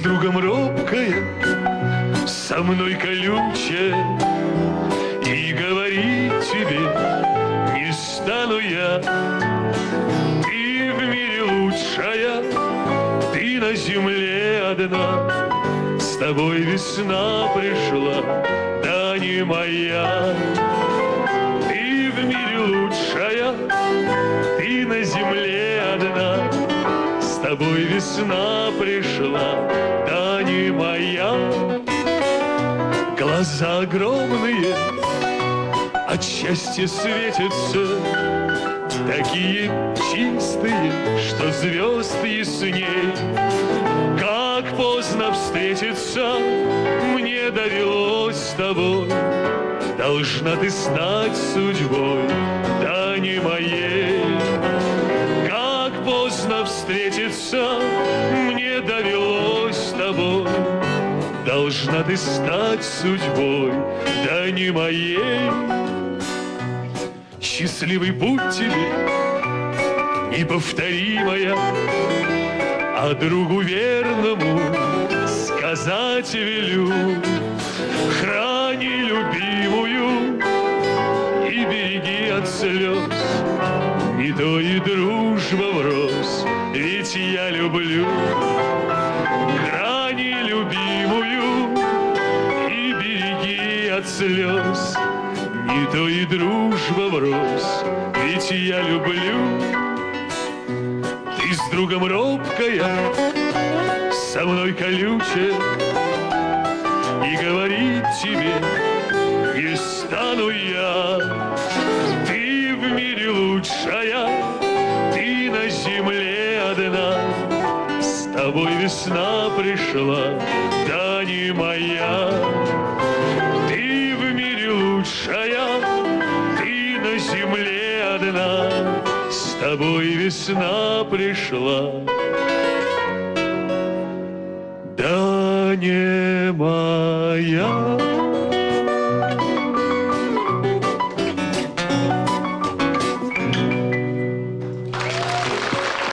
другом робкая, со мной колючая, и говорить тебе не стану я. Ты в мире лучшая, ты на земле одна, с тобой весна пришла, да не моя. Ты в мире лучшая, ты на земле одна, с тобой весна пришла, да не моя. Глаза огромные от счастья светятся, такие чистые, что звезд ясней. Как поздно встретиться мне довелось с тобой, должна ты стать судьбой, да не моей. Как поздно встретиться мне довелось с тобой, должна ты стать судьбой, да не моей. Счастливый путь тебе, неповторимая, а другу верному сказать велю: храни любимую и береги от слез, не то и дружба врозь, ведь я люблю. Храни любимую и береги от слез, не то и дружба врозь, ведь я люблю. Ты с другом робкая, со мной колючая, и говорить тебе не стану я. Ты в мире лучшая, ты на земле одна, с тобой весна пришла, да не моя. Ты в мире лучшая, ты на земле одна, с тобой весна пришла, да не моя.